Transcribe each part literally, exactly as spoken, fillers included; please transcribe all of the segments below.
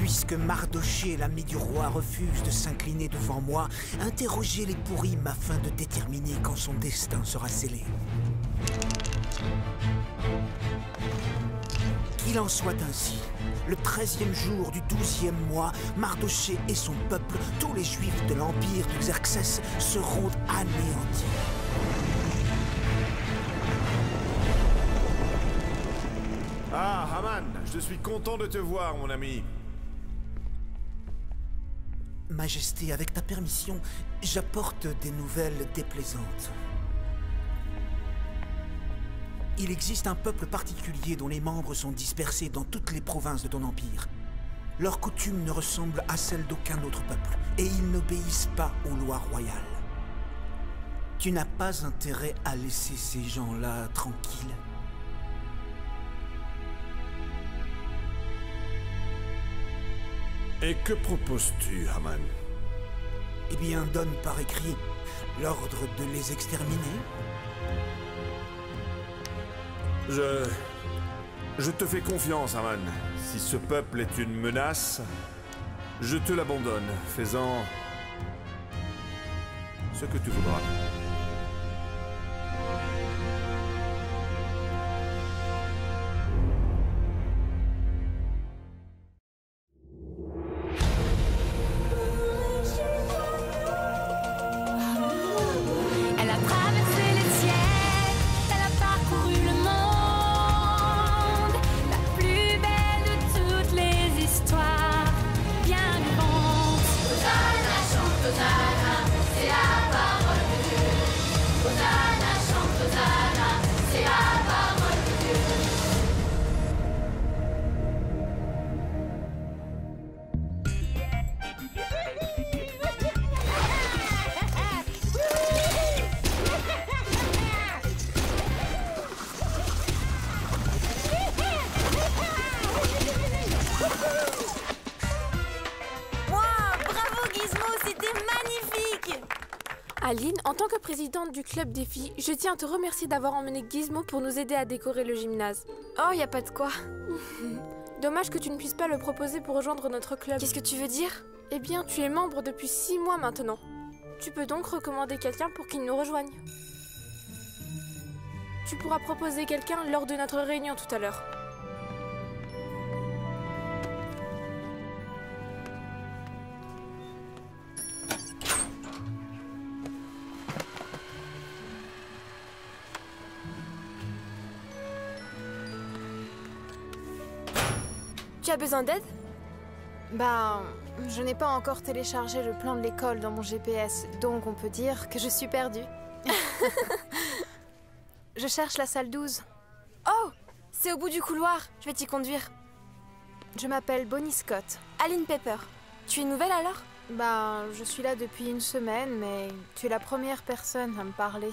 puisque Mardochée, l'ami du roi, refuse de s'incliner devant moi, interrogez les Pourim afin de déterminer quand son destin sera scellé. Qu'il en soit ainsi, le treizième jour du douzième mois, Mardochée et son peuple, tous les juifs de l'empire de Xerxès, seront anéantis. Ah, Haman, je suis content de te voir, mon ami. Majesté, avec ta permission, j'apporte des nouvelles déplaisantes. Il existe un peuple particulier dont les membres sont dispersés dans toutes les provinces de ton empire. Leurs coutumes ne ressemblent à celles d'aucun autre peuple, et ils n'obéissent pas aux lois royales. Tu n'as pas intérêt à laisser ces gens-là tranquilles. Et que proposes-tu, Haman? Eh bien, donne par écrit l'ordre de les exterminer. Je... Je te fais confiance, Haman. Si ce peuple est une menace, je te l'abandonne, fais-en ce que tu voudras. Aline, en tant que présidente du club des filles, je tiens à te remercier d'avoir emmené Gizmo pour nous aider à décorer le gymnase. Oh, y a pas de quoi. Dommage que tu ne puisses pas le proposer pour rejoindre notre club. Qu'est-ce que tu veux dire? Eh bien, tu es membre depuis six mois maintenant. Tu peux donc recommander quelqu'un pour qu'il nous rejoigne. Tu pourras proposer quelqu'un lors de notre réunion tout à l'heure. Tu as besoin d'aide? Ben, je n'ai pas encore téléchargé le plan de l'école dans mon G P S, donc on peut dire que je suis perdue. Je cherche la salle douze. Oh, c'est au bout du couloir, je vais t'y conduire. Je m'appelle Bonnie Scott. Aline Pepper. Tu es nouvelle alors? Ben, je suis là depuis une semaine, mais tu es la première personne à me parler.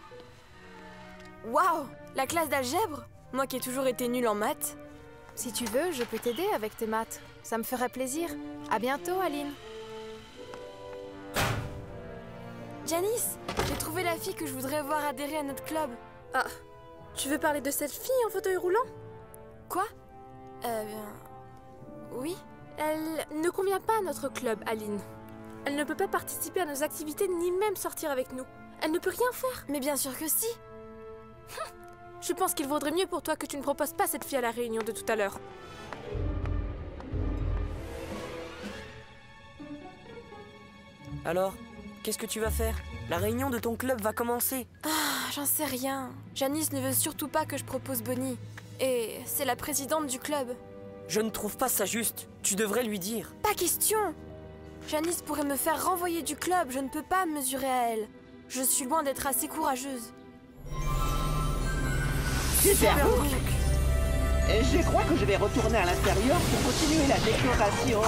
Waouh, la classe d'algèbre? Moi qui ai toujours été nulle en maths. Si tu veux, je peux t'aider avec tes maths. Ça me ferait plaisir. À bientôt, Aline. Janice, j'ai trouvé la fille que je voudrais voir adhérer à notre club. Ah, tu veux parler de cette fille en fauteuil roulant? Quoi? Euh... Oui? Elle ne convient pas à notre club, Aline. Elle ne peut pas participer à nos activités ni même sortir avec nous. Elle ne peut rien faire. Mais bien sûr que si. Je pense qu'il vaudrait mieux pour toi que tu ne proposes pas cette fille à la réunion de tout à l'heure. Alors, qu'est-ce que tu vas faire? La réunion de ton club va commencer. Ah, j'en sais rien. Janice ne veut surtout pas que je propose Bonnie. Et c'est la présidente du club. Je ne trouve pas ça juste. Tu devrais lui dire. Pas question. Janice pourrait me faire renvoyer du club. Je ne peux pas me mesurer à elle. Je suis loin d'être assez courageuse. Super look. Je crois que je vais retourner à l'intérieur pour continuer la décoration.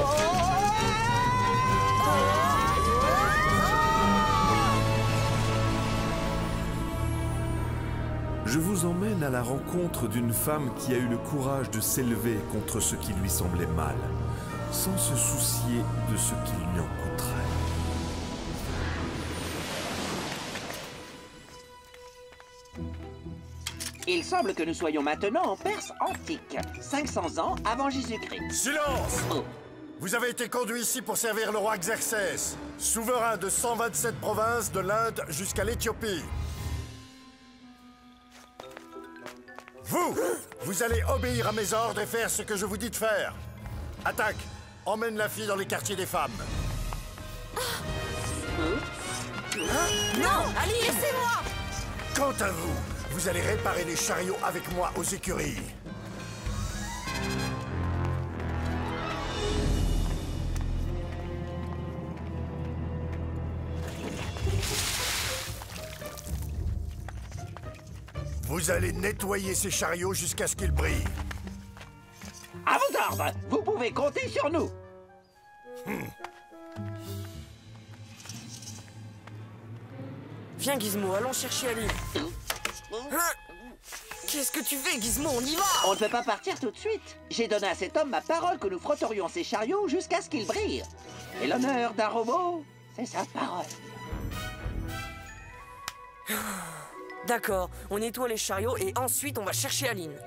Je vous emmène à la rencontre d'une femme qui a eu le courage de s'élever contre ce qui lui semblait mal, sans se soucier de ce qui lui en coûterait. Il semble que nous soyons maintenant en Perse antique, cinq cents ans avant Jésus-Christ. Silence! Oh. Vous avez été conduit ici pour servir le roi Xerxès, souverain de cent vingt-sept provinces de l'Inde jusqu'à l'Éthiopie. Vous, vous allez obéir à mes ordres et faire ce que je vous dis de faire. Attaque! Emmène la fille dans les quartiers des femmes. Non, Ali, laissez-moi! Quant à vous, vous allez réparer les chariots avec moi aux écuries. Vous allez nettoyer ces chariots jusqu'à ce qu'ils brillent. À vos ordres, vous pouvez compter sur nous. Hmm. Viens, Gizmo, allons chercher Ali. Hein? Qu'est-ce que tu fais, Gizmo? On y va! On ne peut pas partir tout de suite. J'ai donné à cet homme ma parole que nous frotterions ces chariots jusqu'à ce qu'ils brillent. Et l'honneur d'un robot, c'est sa parole. D'accord, on nettoie les chariots et ensuite on va chercher Aline.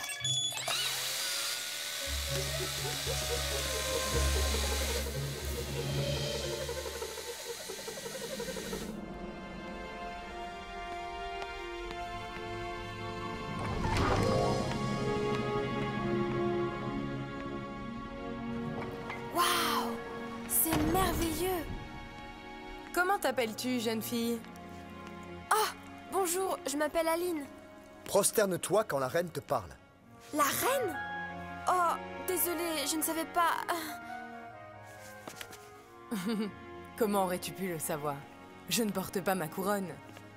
Waouh! C'est merveilleux! Comment t'appelles-tu, jeune fille? Ah! Bonjour, je m'appelle Aline. Prosterne-toi quand la reine te parle. La reine? Oh, désolée, je ne savais pas... Comment aurais-tu pu le savoir? Je ne porte pas ma couronne.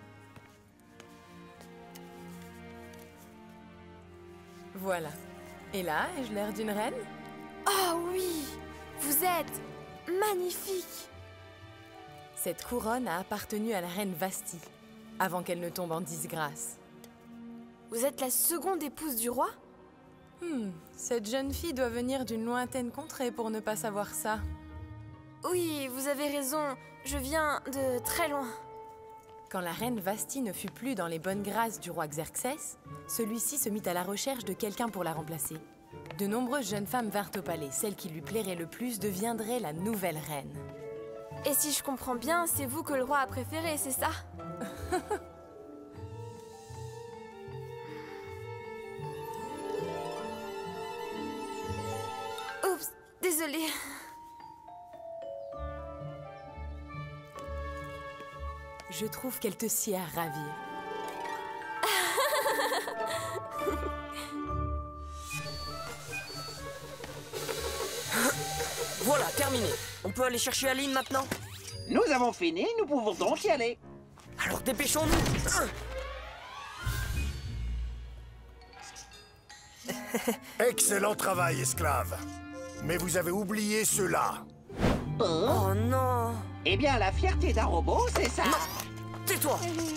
Voilà. Et là, ai-je l'air d'une reine? Oh oui! Vous êtes magnifique! Cette couronne a appartenu à la reine Vasti, avant qu'elle ne tombe en disgrâce. Vous êtes la seconde épouse du roi? Hmm, cette jeune fille doit venir d'une lointaine contrée pour ne pas savoir ça. Oui, vous avez raison. Je viens de très loin. Quand la reine Vasti ne fut plus dans les bonnes grâces du roi Xerxès, celui-ci se mit à la recherche de quelqu'un pour la remplacer. De nombreuses jeunes femmes vinrent au palais. Celle qui lui plairait le plus deviendrait la nouvelle reine. Et si je comprends bien, c'est vous que le roi a préféré, c'est ça? Oups, désolée. Je trouve qu'elle te sied à ravir. Voilà, terminé. On peut aller chercher Aline maintenant? Nous avons fini, nous pouvons donc y aller. Alors dépêchons-nous. Excellent travail, esclave. Mais vous avez oublié ceux-là. Oh non! Eh bien, la fierté d'un robot, c'est ça. Non! Tais-toi!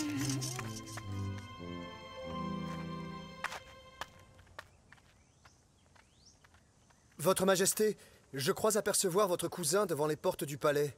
Votre Majesté, je crois apercevoir votre cousin devant les portes du palais.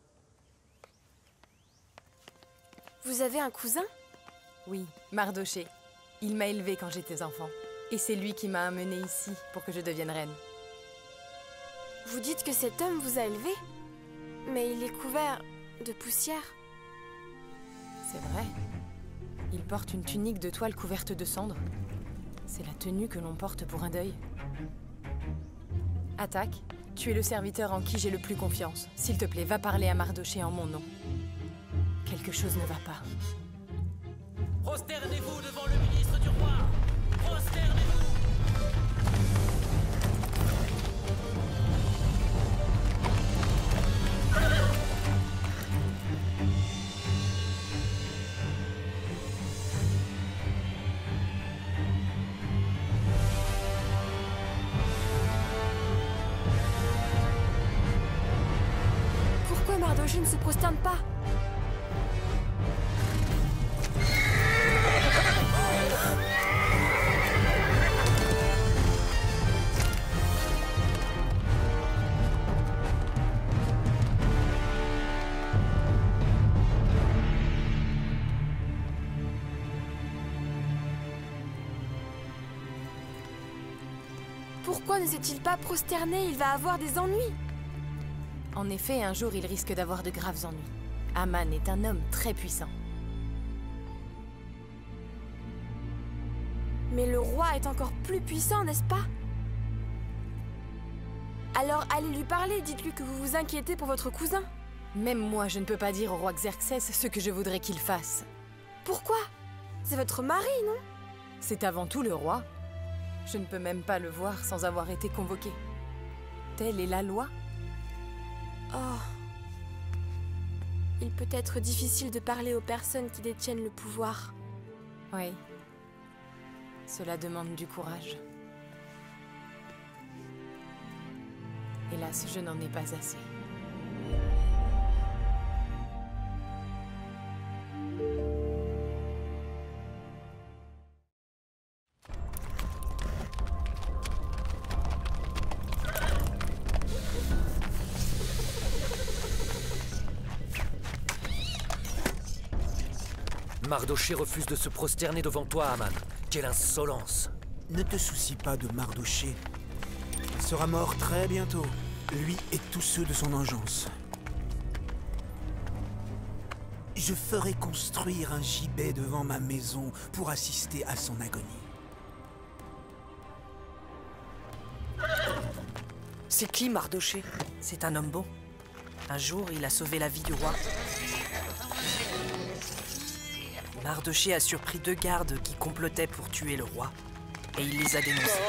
Vous avez un cousin? Oui, Mardoché. Il m'a élevée quand j'étais enfant. Et c'est lui qui m'a amenée ici pour que je devienne reine. Vous dites que cet homme vous a élevé? Mais il est couvert de poussière. C'est vrai. Il porte une tunique de toile couverte de cendres. C'est la tenue que l'on porte pour un deuil. Attaque, tu es le serviteur en qui j'ai le plus confiance. S'il te plaît, va parler à Mardoché en mon nom. Quelque chose ne va pas. Prosternez-vous devant le ministre du roi! Prosternez-vous! Pourquoi Mardoché ne se prosterne pas? pourquoi ne s'est-il pas prosterné? Il va avoir des ennuis. En effet, un jour, il risque d'avoir de graves ennuis. Aman est un homme très puissant. Mais le roi est encore plus puissant, n'est-ce pas? Alors allez lui parler, dites-lui que vous vous inquiétez pour votre cousin. Même moi, je ne peux pas dire au roi Xerxès ce que je voudrais qu'il fasse. Pourquoi? C'est votre mari, non? C'est avant tout le roi. Je ne peux même pas le voir sans avoir été convoqué. Telle est la loi. Oh. Il peut être difficile de parler aux personnes qui détiennent le pouvoir. Oui. Cela demande du courage. Hélas, je n'en ai pas assez. Mardochée refuse de se prosterner devant toi, Aman. Quelle insolence! Ne te soucie pas de Mardochée. Il sera mort très bientôt, lui et tous ceux de son engeance. Je ferai construire un gibet devant ma maison pour assister à son agonie. C'est qui Mardochée? C'est un homme bon. Un jour, il a sauvé la vie du roi. Mardochée a surpris deux gardes qui complotaient pour tuer le roi. Et il les a dénoncés.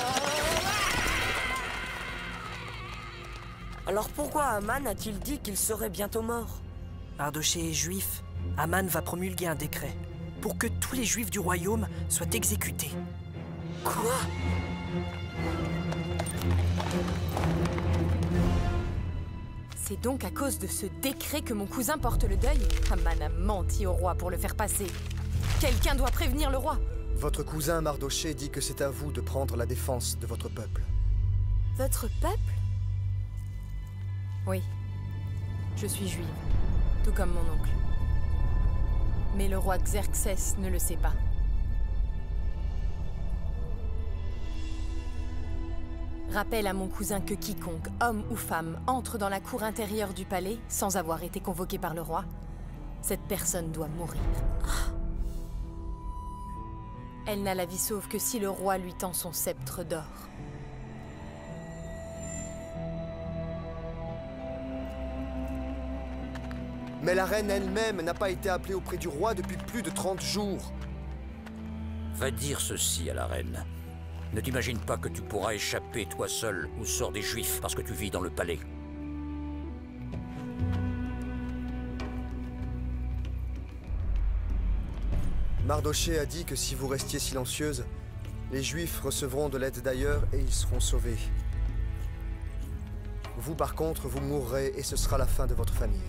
Alors pourquoi Aman a-t-il dit qu'il serait bientôt mort? Mardochée est juif. Aman va promulguer un décret pour que tous les juifs du royaume soient exécutés. Quoi? C'est donc à cause de ce décret que mon cousin porte le deuil? Aman a menti au roi pour le faire passer. Quelqu'un doit prévenir le roi. Votre cousin Mardochée dit que c'est à vous de prendre la défense de votre peuple. Votre peuple? Oui. Je suis juive, tout comme mon oncle. Mais le roi Xerxès ne le sait pas. Rappelle à mon cousin que quiconque, homme ou femme, entre dans la cour intérieure du palais sans avoir été convoqué par le roi, cette personne doit mourir. Elle n'a la vie sauve que si le roi lui tend son sceptre d'or. Mais la reine elle-même n'a pas été appelée auprès du roi depuis plus de trente jours. Va dire ceci à la reine. Ne t'imagine pas que tu pourras échapper toi seul au sort des Juifs parce que tu vis dans le palais. Mardochée a dit que si vous restiez silencieuse, les Juifs recevront de l'aide d'ailleurs et ils seront sauvés. Vous par contre, vous mourrez et ce sera la fin de votre famille.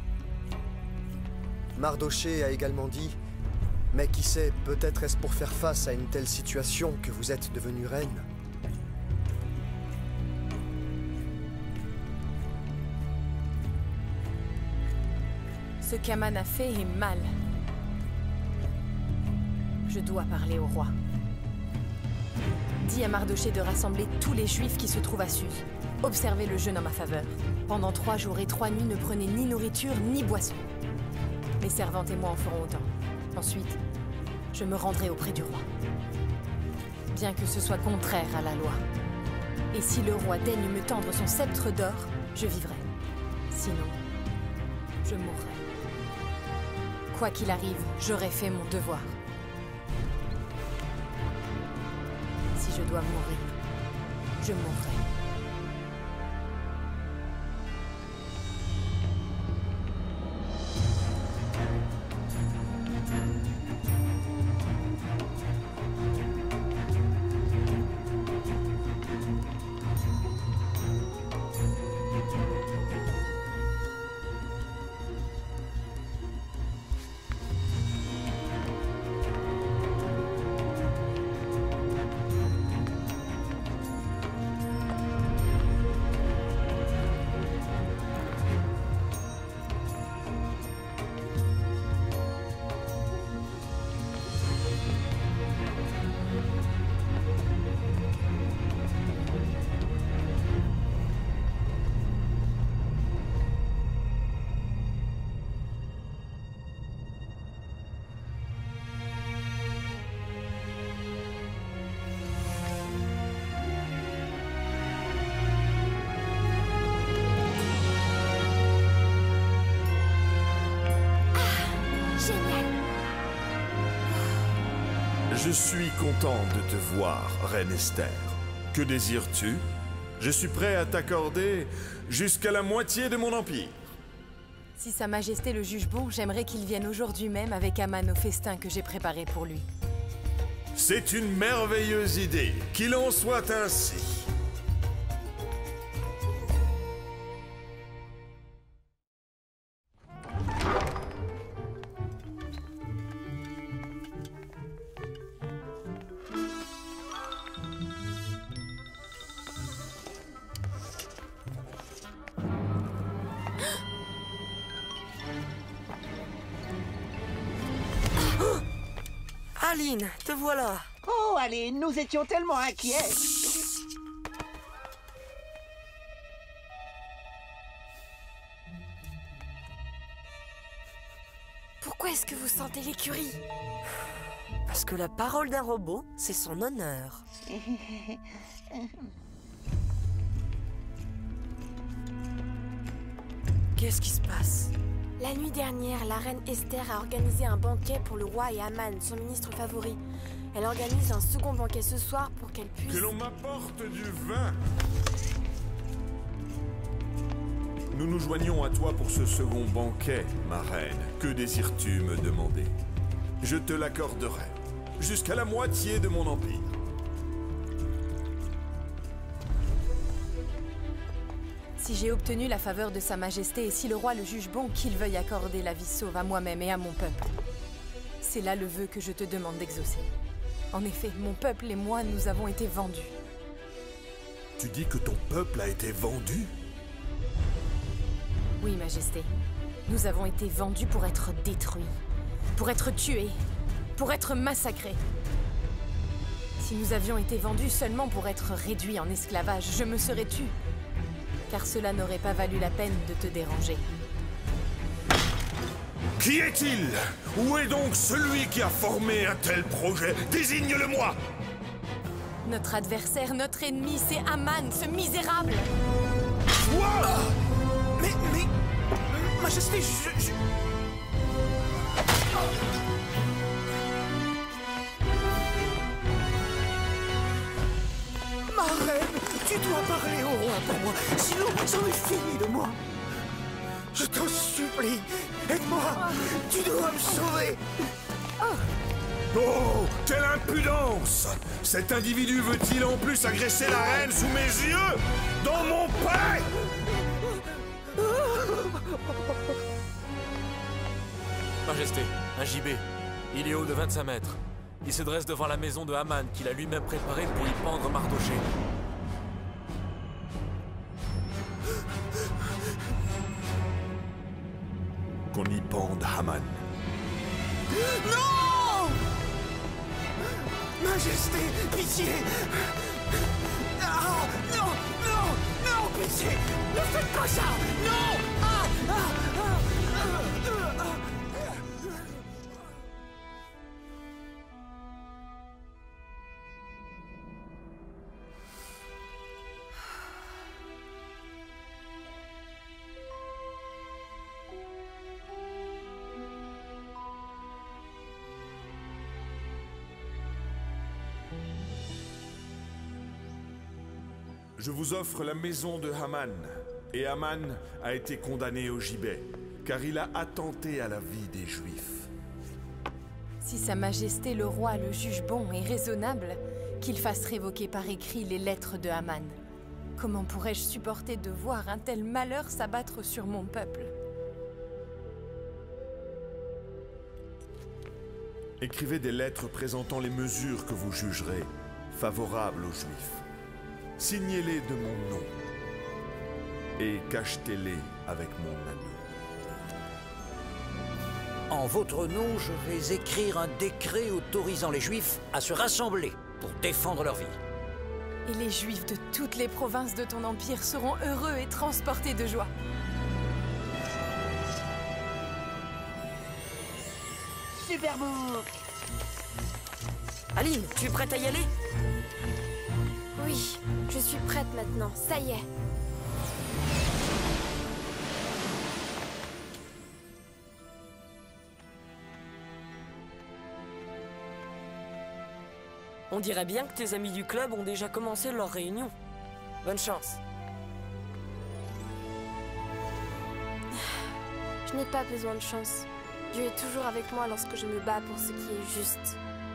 Mardochée a également dit, mais qui sait, peut-être est-ce pour faire face à une telle situation que vous êtes devenue reine. Ce qu'Aman a fait est mal. Je dois parler au roi. Dis à Mardochée de rassembler tous les Juifs qui se trouvent à Suse. Observez le jeûne en ma faveur. Pendant trois jours et trois nuits, ne prenez ni nourriture ni boisson. Mes servantes et moi en ferons autant. Ensuite, je me rendrai auprès du roi. Bien que ce soit contraire à la loi. Et si le roi daigne me tendre son sceptre d'or, je vivrai. Sinon, je mourrai. Quoi qu'il arrive, j'aurai fait mon devoir. Si je dois mourir, je mourrai. Je suis content de te voir, Reine Esther. Que désires-tu? Je suis prêt à t'accorder jusqu'à la moitié de mon empire. Si Sa Majesté le juge bon, j'aimerais qu'il vienne aujourd'hui même avec Aman au festin que j'ai préparé pour lui. C'est une merveilleuse idée, qu'il en soit ainsi. Aline, te voilà. Oh, Aline, nous étions tellement inquiets. Pourquoi est-ce que vous sentez l'écurie? Parce que la parole d'un robot, c'est son honneur. Qu'est-ce qui se passe? La nuit dernière, la reine Esther a organisé un banquet pour le roi et Aman, son ministre favori. Elle organise un second banquet ce soir pour qu'elle puisse... Que l'on m'apporte du vin. Nous nous joignons à toi pour ce second banquet, ma reine. Que désires-tu me demander? Je te l'accorderai, jusqu'à la moitié de mon empire. Si j'ai obtenu la faveur de Sa Majesté et si le roi le juge bon, qu'il veuille accorder la vie sauve à moi-même et à mon peuple. C'est là le vœu que je te demande d'exaucer. En effet, mon peuple et moi, nous avons été vendus. Tu dis que ton peuple a été vendu? Oui, Majesté. Nous avons été vendus pour être détruits, pour être tués, pour être massacrés. Si nous avions été vendus seulement pour être réduits en esclavage, je me serais tue. Car cela n'aurait pas valu la peine de te déranger. Qui est-il? Où est donc celui qui a formé un tel projet? Désigne-le-moi! Notre adversaire, notre ennemi, c'est Aman, ce misérable! Quoi? Mais, mais... Majesté, je... je... Ma reine, tu dois parler au roi pour moi, sinon j'en ai fini de moi. Je t'en supplie, aide-moi, tu dois me sauver. Oh, quelle impudence! Cet individu veut-il en plus agresser la reine sous mes yeux? Dans mon palais? Majesté, un gibet. Il est haut de vingt-cinq mètres. Il se dresse devant la maison de Aman qu'il a lui-même préparée pour y pendre Mardochée. Qu'on y pende Aman. Non! Majesté, pitié! Ah, non, non, non, pitié! Ne faites pas ça! Non! Ah, ah, ah, ah, ah, ah. Je vous offre la maison de Aman. Et Aman a été condamné au gibet, car il a attenté à la vie des Juifs. Si Sa Majesté le roi le juge bon et raisonnable, qu'il fasse révoquer par écrit les lettres de Aman. Comment pourrais-je supporter de voir un tel malheur s'abattre sur mon peuple? Écrivez des lettres présentant les mesures que vous jugerez favorables aux Juifs. Signez-les de mon nom et cachetez-les avec mon anneau. En votre nom, je vais écrire un décret autorisant les Juifs à se rassembler pour défendre leur vie. Et les Juifs de toutes les provinces de ton empire seront heureux et transportés de joie. Super book! Aline, tu es prête à y aller? Oui, je suis prête maintenant, ça y est. On dirait bien que tes amis du club ont déjà commencé leur réunion. Bonne chance. Je n'ai pas besoin de chance. Dieu est toujours avec moi lorsque je me bats pour ce qui est juste.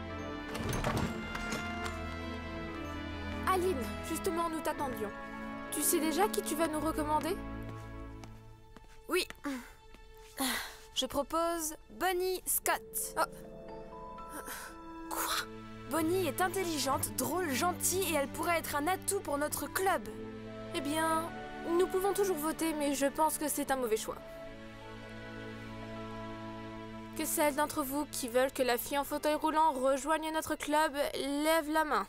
Aline, justement, nous t'attendions. Tu sais déjà qui tu vas nous recommander? Oui. Je propose Bonnie Scott. Oh. Quoi? Bonnie est intelligente, drôle, gentille et elle pourrait être un atout pour notre club. Eh bien, nous pouvons toujours voter, mais je pense que c'est un mauvais choix. Que celles d'entre vous qui veulent que la fille en fauteuil roulant rejoigne notre club lève la main.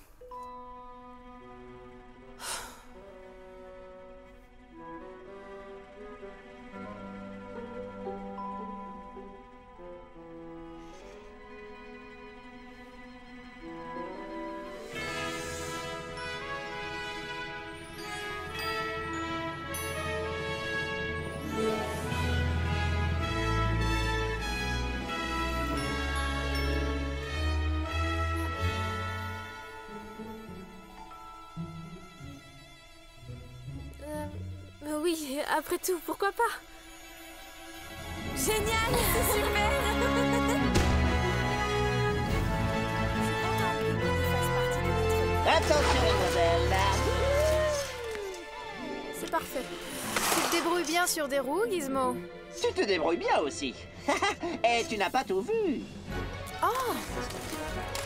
Oui, après tout, pourquoi pas? Génial, c'est super. Attention, mademoiselle. C'est parfait. Tu te débrouilles bien sur des roues, Gizmo? Tu te débrouilles bien aussi. Et tu n'as pas tout vu. Oh!